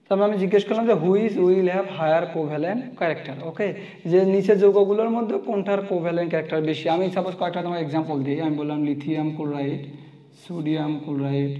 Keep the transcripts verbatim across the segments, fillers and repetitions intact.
তারপর আমি জিজ্ঞেস করলাম যে which will have higher covalent character. Okay, যে নিচের যৌগগুলোর মধ্যে কোনটার কোভ্যালেন্ট ক্যারেক্টার বেশি। আমি সাপোজ কয়েকটা তোমার এক্সাম্পল দিই। আমি বললাম lithium chloride, sodium chloride,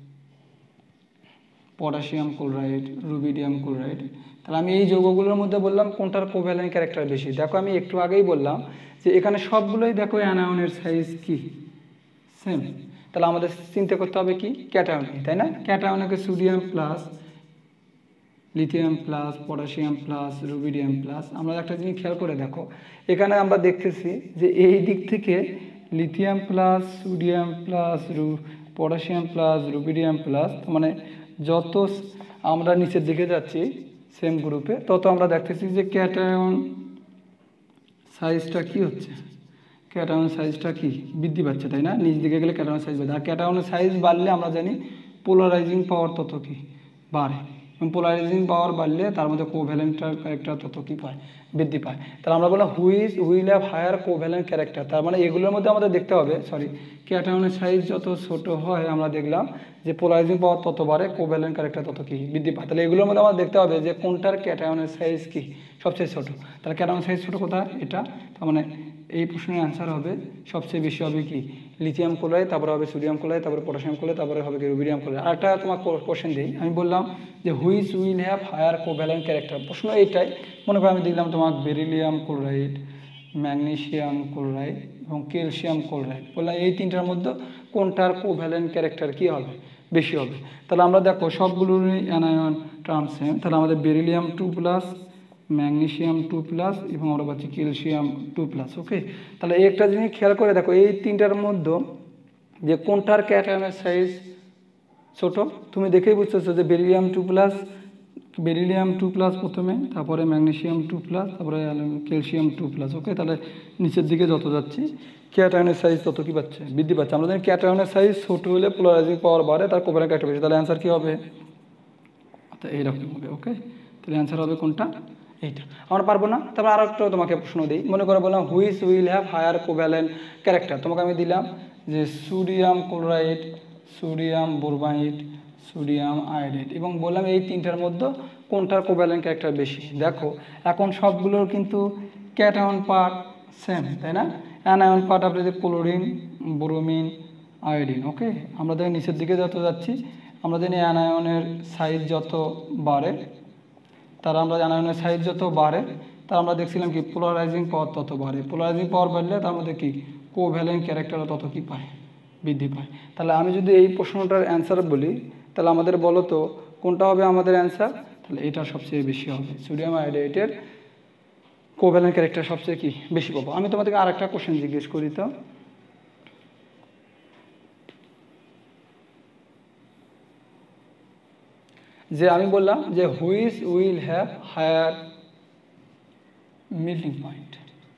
potassium chloride, rubidium chloride. তাহলে আমি এই যৌগগুলোর মধ্যে বললাম কোনটার কোভ্যালেন্ট ক্যারেক্টার বেশি। দেখো আমি একটু আগেই বললাম যে এখানে সবগুলোই দেখো অ্যানায়নের সাইজ কি সেম। তাহলে আমাদের চিন্তা করতে হবে কি ক্যাটায়ন, তাই না? ক্যাটায়নকে sodium plus, lithium plus, potassium plus, rubidium plus. আমরা একটা জিনিস খেয়াল করে দেখো, এখানে আমরা দেখতেছি যে এই দিক থেকে লিথিয়াম প্লাস, সোডিয়াম প্লাস, রু পটাশিয়াম প্লাস, রুবিডিয়াম প্লাস, মানে যত আমরা নিচের দিকে যাচ্ছি সেম গ্রুপে তত আমরা দেখতেছি যে ক্যাটায়ন সাইজটা কি হচ্ছে, ক্যাটায়ন সাইজটা কি বৃদ্ধি পাচ্ছে, তাই না? নিচ দিকে গেলে ক্যাটায়ন সাইজ বাড়ে। আর ক্যাটায়নের সাইজ বাড়লে আমরা জানি পোলারাইজিং পাওয়ার তত কি বাড়ে, এবং পোলারাইজিং পাওয়ার বাড়লে তার মধ্যে কোভ্যালেন্টার ক্যারেক্টার তত কি পায়, বৃদ্ধি পায়। তাহলে আমরা বললাম which will have higher covalent character. তার মানে এগুলোর মধ্যে আমাদের দেখতে হবে, সরি, ক্যাটায়নের সাইজ যত ছোট হয় আমরা দেখলাম যে পোলারাইজিং পাওয়ার তত বাড়ে, কোভ্যালেন্ট ক্যারেক্টার তত কি বৃদ্ধি পায়। তাহলে এগুলোর মধ্যে আমরা দেখতে হবে যে কোনটার ক্যাটায়নের সাইজ কি সবচেয়ে ছোট। তাহলে ক্যাটায়ন সাইজ ছোট কোথায়? এটা। তার মানে এই প্রশ্নের অ্যান্সার হবে সবচেয়ে বেশি হবে কি লিথিয়াম ক্লোরাইড, তারপরে হবে সোডিয়াম ক্লোরাইড, তারপরে পটাশিয়াম ক্লোরাইড, তারপরে হবে কি রুবিডিয়াম ক্লোরাইড। আরেকটা তোমার কোশ্চেন দিই, আমি বললাম যে which will have higher covalent character. প্রশ্ন এইটাই, মনে করো আমি দিলাম তোমার বেরিলিয়াম ক্লোরাইড, ম্যাগনেসিয়াম ক্লোরাইড এবং ক্যালসিয়াম ক্লোরাইড। বললাম এই তিনটার মধ্যে কোনটার কোভ্যালেন্ট ক্যারেক্টার কি হবে, বেশি হবে। তাহলে আমরা দেখো সবগুলোরই অ্যানায়ন টার্ম সেম। তাহলে আমাদের beryllium two plus, magnesium two plus এবং আমরা পাচ্ছি ক্যালসিয়াম টু প্লাস। ওকে, তাহলে এই একটা জিনিস খেয়াল করে দেখো এই তিনটার মধ্যে যে কোনটার ক্যাটায়নের সাইজ ছোট, তুমি দেখেই বুঝতেছো যে beryllium two plus, beryllium two plus প্রথমে, তারপরে ম্যাগনেসিয়াম টু প্লাস, তারপরে ক্যালসিয়াম টু প্লাস। ওকে, তাহলে নিচের দিকে যত যাচ্ছি ক্যাটায়নের সাইজ তত কি পাচ্ছে, বৃদ্ধি পাচ্ছে। আমরা জানি ক্যাটায়নের সাইজ ছোট হলে পোলারাইজিং পাওয়ার বাড়ে, তার কোভ্যালেন্ট ক্যারেক্টার বেশি। তাহলে অ্যান্সার কী হবে? এইরকম হবে। ওকে, তাহলে অ্যান্সার হবে কোনটা? এইটা। আমরা পারবো না। তারপর আরও একটা তোমাকে প্রশ্ন দিই, মনে করে বললাম which will have higher covalent character. তোমাকে আমি দিলাম যে sodium chloride, sodium bromide, sodium iodide, এবং বললাম এই তিনটার মধ্যে কোনটার কোভ্যালেন্ট ক্যারেক্টার বেশি। দেখো এখন সবগুলোর কিন্তু ক্যাটায়ন পার্ট সেম, তাই না? অ্যানায়ন পার্ট আপনাদের ক্লোরিন, ব্রোমিন, আয়োডিন। ওকে, আমরা দেখি নিচের দিকে যত যাচ্ছি আমরা জানি অ্যানায়নের সাইজ যত বাড়ে, তার আমরা অ্যানায়নের সাইজ যত বাড়ে তার আমরা দেখছিলাম কি পোলারাইজিং পাওয়ার তত বাড়ে। পোলারাইজিং পাওয়ার বাড়লে তার মধ্যে কি কোভ্যালেন্ট ক্যারেক্টারও তত কি পায়, বৃদ্ধি পায়। তাহলে আমি যদি এই প্রশ্নটার অ্যান্সার বলি তাহলে আমাদের বলো তো কোনটা হবে আমাদের অ্যান্সার? তাহলে এটা সবচেয়ে বেশি হবে, সোডিয়াম আয়োডাইডের কোভ্যালেন্ট ক্যারেক্টার সবচেয়ে কি বেশি পাবো। আমি তোমাদেরকে আর একটা কোশ্চেন জিজ্ঞেস করি তো, যে আমি বললাম যে which will have higher melting point.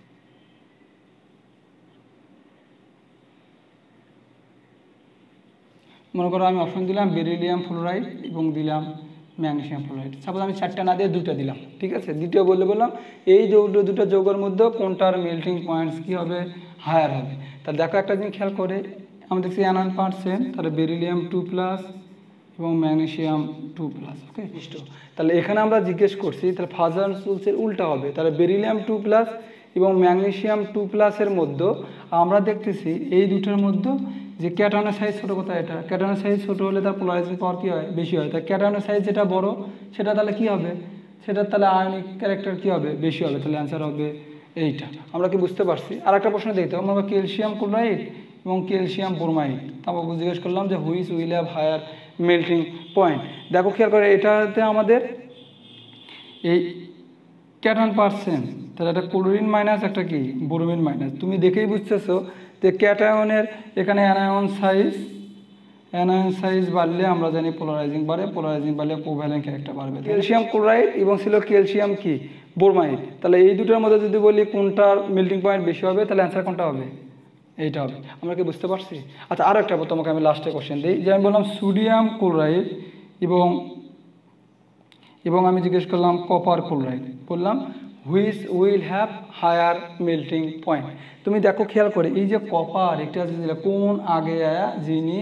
মনে করো আমি অপশন দিলাম বেরিলিয়াম ফ্লোরাইড এবং দিলাম ম্যাগনেসিয়াম ফ্লোরাইড। সাপোজ আমি চারটা না দিয়ে দুটো দিলাম, ঠিক আছে? দ্বিতীয় বললে বললাম এই দুটো দুটো যৌগের মধ্যে কোনটার মেল্টিং পয়েন্টস কী হবে, হায়ার হবে। তাহলে দেখো একটা জিনিস খেয়াল করে, আমি দেখছি অ্যানায়ন পার্ট সেম, তাহলে বেরিলিয়াম টু প্লাস এবং ম্যাগনেসিয়াম টু প্লাস। ওকে, তাহলে এখানে আমরা জিজ্ঞেস করছি তাহলে ফাজার রুলসের উল্টা হবে। তাহলে বেরিলিয়াম টু প্লাস এবং ম্যাগনেসিয়াম টু প্লাসের মধ্যে আমরা দেখতেছি এই দুটোর মধ্যে যে ক্যাটায়নের সাইজ ছোটো কোথায়, এটা ক্যাটায়নের সাইজ ছোটো হলে তার পোলারাইজিং পাওয়ার কী হয়, বেশি হয়। তাই ক্যাটায়নের সাইজ যেটা বড় সেটা তাহলে কী হবে, সেটা তাহলে আয়নিক ক্যারেক্টার কী হবে, বেশি হবে। তাহলে অ্যান্সার হবে এইটা। আমরা কি বুঝতে পারছি? আর একটা প্রশ্ন দেখতে হবে, আমরা ক্যালসিয়াম ক্লোরাইড এবং ক্যালসিয়াম ব্রোমাইড, তারপর জিজ্ঞেস করলাম যে which will have higher melting point. দেখো খেয়াল করে এটাতে আমাদের এই ক্যাটায়ন পার্সেন্ট, তাহলে একটা ক্লোরিন মাইনাস একটা কি ব্রোমিন মাইনাস। তুমি দেখেই বুঝতেছো যে ক্যাটায়নের এখানে অ্যানায়ন সাইজ, অ্যানায়ন সাইজ বাড়লে আমরা জানি পোলারাইজিং বাড়ে, পোলারাইজিং বাড়লে কোভ্যালেন্ট ক্যারেক্টার বাড়বে। ক্যালসিয়াম ক্লোরাইড এবং ছিল ক্যালসিয়াম কি ব্রোমাইড। তাহলে এই দুটোর মধ্যে যদি বলি কোনটার মেল্টিং পয়েন্ট বেশি হবে তাহলে অ্যান্সার কোনটা হবে, এইটা হবে। আমরা কি বুঝতে পারছি? আচ্ছা আরও একটা তোমাকে আমি লাস্টে কোশ্চেন দিই, যে আমি বললাম সোডিয়াম ক্লোরাইড এবং এবং আমি জিজ্ঞেস করলাম কপার ক্লোরাইড, বললাম which will have higher melting point. তুমি দেখো খেয়াল করে এই যে কপার, এটা কোন আগে আয়া যিনি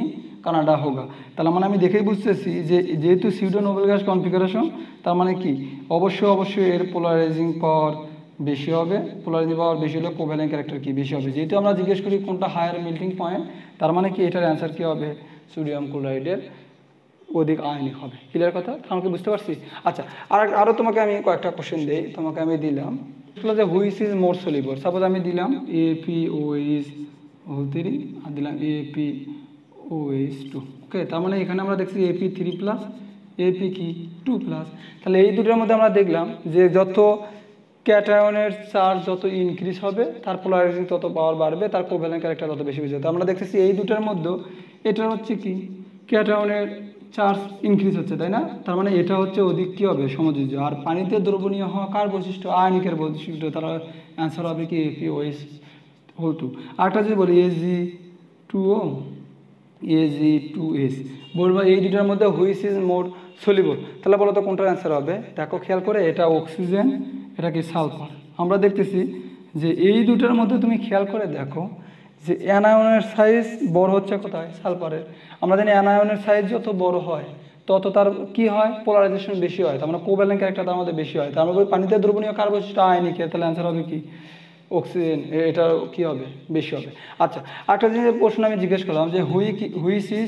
কানাডা হোগা। তাহলে মানে আমি দেখেই বুঝতেছি যে যেহেতু সিউডো নোবেল গ্যাস কনফিগারেশন, তার মানে কি অবশ্যই অবশ্যই এর পোলারাইজিং পাওয়ার বেশি হবে। পোলারাইজিং পাওয়ার বেশি হলে কোভ্যালেন্ট ক্যারেক্টার কি বেশি হবে। যেহেতু আমরা জিজ্ঞেস করি কোনটা হায়ার মেল্টিং পয়েন্ট, তার মানে কি এটার অ্যান্সার কি হবে, সোডিয়াম ক্লোরাইডের অধিক আয়নিক হবে। ক্লিয়ার কথা, আমাকে বুঝতে পারছি। আচ্ছা, আর আরও তোমাকে আমি কয়েকটা কোশ্চেন দিই, তোমাকে আমি দিলাম যে which is more soluble. Suppose আমি দিলাম A P O H O three আর দিলাম A P O H two. Okay, তার মানে এখানে আমরা দেখছি A P three plus A P কি টু প্লাস। তাহলে এই দুটোর মধ্যে আমরা দেখলাম যে যত ক্যাটায়নের চার্জ যত ইনক্রিজ হবে তার পোলারাইজিং তত পাওয়ার বাড়বে, তার কোভ্যালেন্ট ক্যারেক্টার তত বেশি বেশি হবে। আমরা দেখতেছি এই দুটোর মধ্যে এটা হচ্ছে কি ক্যাটায়নের চার্জ ইনক্রিজ হচ্ছে, তাই না? তার মানে এটা হচ্ছে অধিক কী হবে, সমযোজ্য। আর পানিতে দ্রবণীয় হওয়া কার বৈশিষ্ট্য, আয়নিকের বৈশিষ্ট্য, তার অ্যান্সার হবে কি এপি ওএইচ হোল টু। আরেকটা যদি বলি A G two O A G two S, বলবো এই দুটার মধ্যে হুইচ ইজ মোর সলিবল। তাহলে বলো তো কোনটার অ্যান্সার হবে। দেখো খেয়াল করে, এটা অক্সিজেন, এটা কি সালফার। আমরা দেখতেছি যে এই দুটার মধ্যে তুমি খেয়াল করে দেখো যে অ্যানায়নের সাইজ বড় হচ্ছে কোথায়, সালফারের। আমরা জানি অ্যানায়নের সাইজ যত বড় হয় তত তার কি হয়, পোলারাইজেশন বেশি হয়, তার মানে কোভ্যালেন্ট ক্যারেক্টার তার মধ্যে বেশি হয়। তার মানে পানিতে দ্রবণীয় কার বৈশিষ্ট্য, আয়নিকের। তাহলে অ্যান্সার হবে কি অক্সিজেন, এটা কি হবে, বেশি হবে। আচ্ছা, একটা জিনিস প্রশ্ন আমি জিজ্ঞেস করলাম যে হুই which is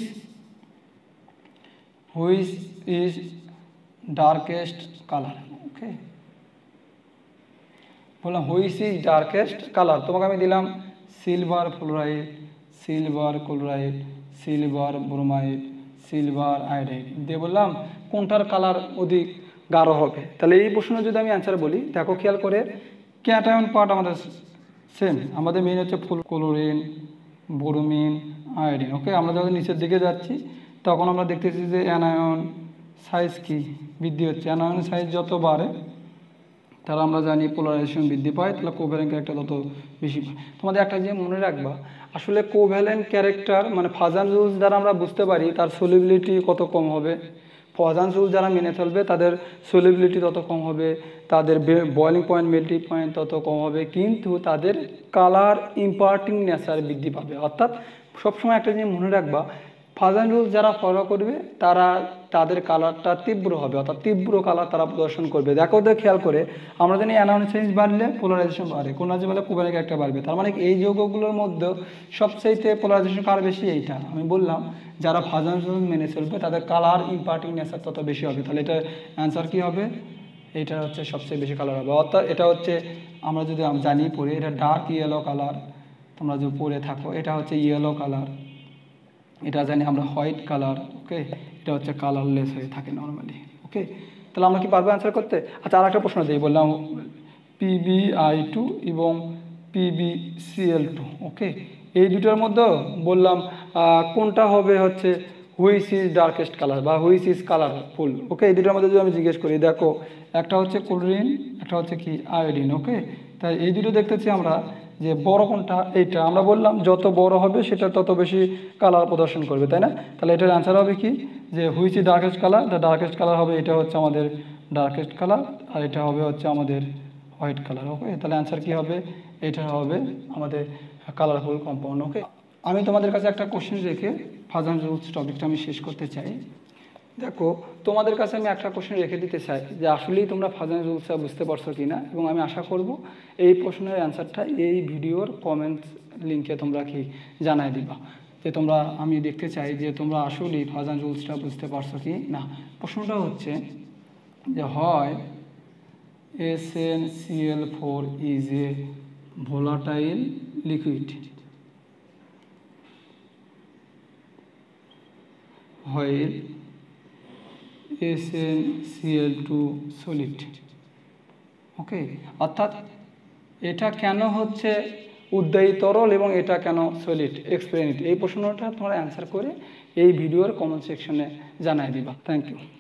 which is darkest colour. Okay, বললাম হুইচ ইজ ডার্কেস্ট কালার। তোমাকে আমি দিলাম silver fluoride, silver chloride, silver bromide, silver iodide দিয়ে বললাম কোনটার কালার অধিক গাঢ় হবে। তাহলে এই প্রশ্ন যদি আমি অ্যান্সার বলি, দেখো খেয়াল করে ক্যাটায়ন পার্ট আমাদের সেম, আমাদের মেইন হচ্ছে ফুল ক্লোরিন, ব্রোমিন, আয়োডিন। ওকে, আমরা যখন নিচের দিকে যাচ্ছি তখন আমরা দেখতেছি যে অ্যানায়ন সাইজ কি বৃদ্ধি হচ্ছে। অ্যানায়ন সাইজ যত বাড়ে তাহলে আমরা জানি পোলারাইজেশন বৃদ্ধি পায়, তাহলে কোভ্যালেন্ট ক্যারেক্টার তত বেশি পায়। তোমাদের একটা যে মনে রাখবা, আসলে কোভ্যালেন্ট ক্যারেক্টার মানে ফাজান রুলস দ্বারা আমরা বুঝতে পারি তার সলিবিলিটি কত কম হবে। ফাজান রুলস যারা মেনে চলবে তাদের সলিবিলিটি তত কম হবে, তাদের বয়েলিং পয়েন্ট মেল্টিং পয়েন্ট তত কম হবে, কিন্তু তাদের কালার ইম্পার্টিং নেচার বৃদ্ধি পাবে। অর্থাৎ সবসময় একটা জিনিস মনে রাখবা, ফাজান রুলস যারা ফলো করবে তারা তাদের কালারটা তীব্র হবে, অর্থাৎ তীব্র কালার তারা প্রদর্শন করবে। দেখো ওদের খেয়াল করে আমরা জানি অ্যানায়ন সাইজ বাড়লে পোলারাইজেশন বাড়ে, কোন রাজ্যে বলে কোভ্যালেন্ট ক্যারেক্টার বাড়বে। তার মানে এই যৌগগুলোর মধ্যে সবচাইতে পোলারাইজেশন কার বেশি, এইটা আমি বললাম যারা ফাজান রুলস মেনে চলবে তাদের কালার ইম্পার্টিং নেচার তত বেশি হবে। তাহলে এটা অ্যান্সার কি হবে, এটা হচ্ছে সবচেয়ে বেশি কালার হবে। অর্থাৎ এটা হচ্ছে আমরা যদি জানি পড়ে, এটা ডার্ক ইয়েলো কালার, তোমরা যদি পড়ে থাকো এটা হচ্ছে ইয়েলো কালার, এটা জানি আমরা হোয়াইট কালার। ওকে, এটা হচ্ছে কালারলেস হয়ে থাকে নর্মালি। ওকে, তাহলে আমরা কি পারবো অ্যান্সার করতে। আচ্ছা, আর একটা প্রশ্ন দিই, বললাম পিবিআই টু এবং পিবিসিএল টু। ওকে, এই দুটোর মধ্যে বললাম কোনটা হবে হচ্ছে হুইচ ইজ ডার্কেস্ট কালার বা হুইচ ইজ কালারফুল। ওকে, এই দুটোর মধ্যে যদি আমি জিজ্ঞেস করি, দেখো একটা হচ্ছে ক্লোরিন, একটা হচ্ছে কি আয়োডিন। ওকে, তাই এই দুটো দেখতেছি আমরা যে বড় কোনটা, এইটা আমরা বললাম যত বড় হবে সেটা তত বেশি কালার প্রদর্শন করবে, তাই না? তাহলে এটার অ্যান্সার হবে কি যে which is darkest colour, the darkest colour হবে এটা হচ্ছে আমাদের ডার্কেস্ট কালার, আর এটা হবে হচ্ছে আমাদের হোয়াইট কালার। ওকে, তাহলে অ্যান্সার কি হবে, এটা হবে আমাদের কালারফুল কম্পাউন্ড। ওকে, আমি তোমাদের কাছে একটা কোশ্চেন রেখে ফাজান রুলস টপিকটা আমি শেষ করতে চাই। দেখো তোমাদের কাছে আমি একটা কোশ্চেন রেখে দিতে চাই যে আসলেই তোমরা ফাজান রুলসটা বুঝতে পারছো কি না, এবং আমি আশা করব এই প্রশ্নের অ্যান্সারটা এই ভিডিওর কমেন্ট লিঙ্কে তোমরা কি জানাই দিবা, যে তোমরা আমি দেখতে চাই যে তোমরা আসলেই ফাজান রুলসটা বুঝতে পারছো কি না। প্রশ্নটা হচ্ছে যে হয় S N C L four is a volatile liquid, while S N C L two solid। Okay, অর্থাৎ এটা কেন হচ্ছে উদ্বায়ী তরল এবং এটা কেন সলিড, এক্সপ্লেইন ইট। এই প্রশ্নটা তোমরা অ্যান্সার করে এই ভিডিওর কমেন্ট সেকশনে জানাই দিবা। Thank you.